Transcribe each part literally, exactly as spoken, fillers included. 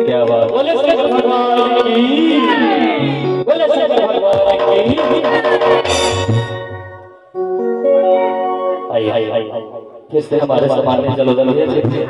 क्या बात। बोले शंकर भगवान की, बोले शंकर भगवान की। आई आई आई फिर से हमारे सामान में चलो चलो।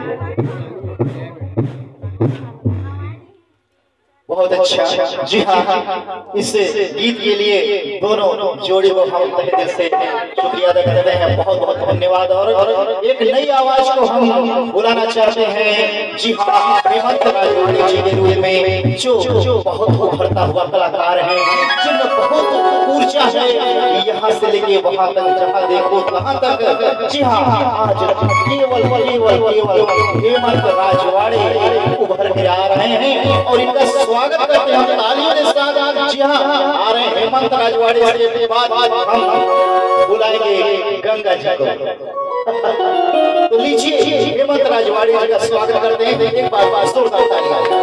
बहुत अच्छा। जी हाँ, इस गीत के लिए दोनों जोड़ी को हम तहे दिल से शुक्रिया अदा करते हैं। बहुत बहुत धन्यवाद। और एक नई आवाज को हम बुलाना चाहते हैं। जी हाँ, हेमंत राजवाड़े जी के रूप में जो बहुत उभरता हुआ कलाकार है, जिनमें बहुत ऊर्जा है, यहाँ से लेके वहाँ तक, जहाँ देखो तहाँ तक। जी हाँ, आज केवल केवल केवल हेमंत राजवाड़े उभर के आ रहे हैं और इनका स्वागत करते हैं हम तालियों के साथ। जी हाँ, आ रहे हैं हेमंत राजवाड़े के बाद हम बुलाएंगे गंगा जी को। तो लीजिए हेमंत राजवाड़े जी का स्वागत करते हैं। एक बार बार जोरदार तालियां।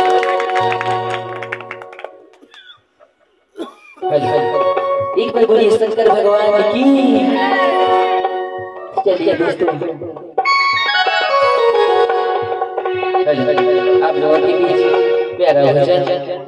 एक बार बोलिए शंकर भगवान की। चलिए दोस्तों, आप लोगों के बीच प्यारा भजन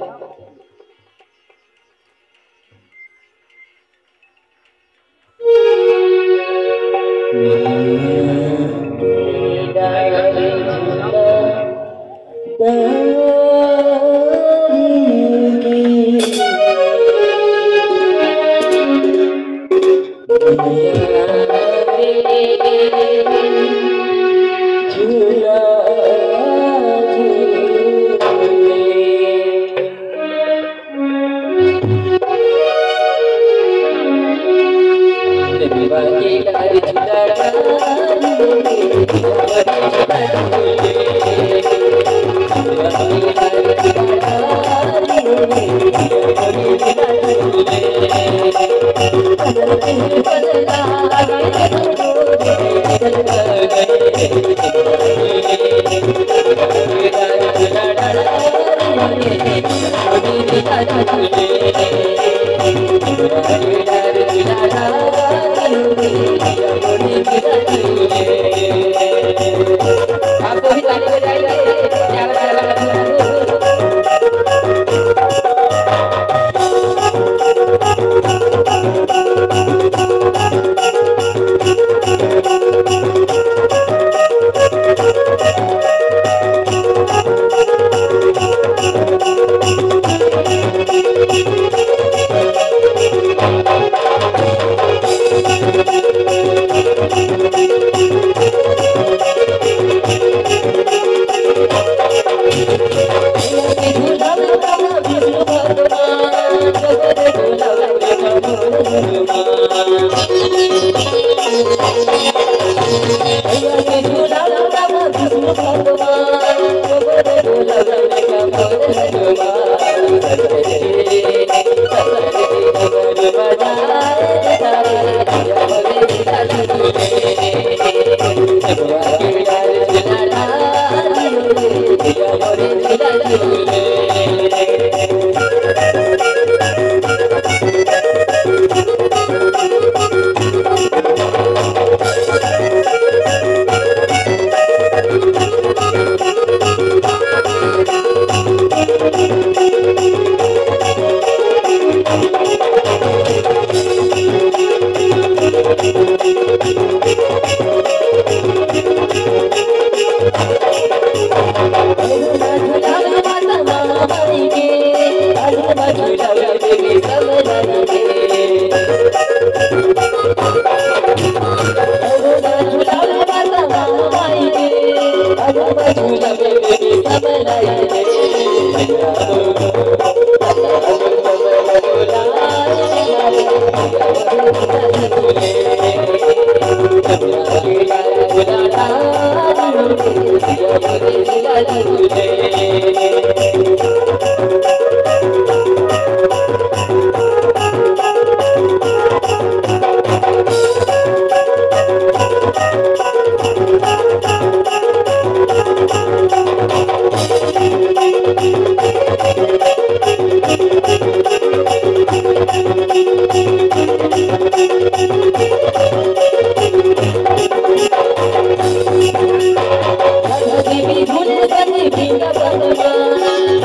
आपको भी ताली बजाइए। भूल बन भी न बनवा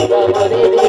राम रे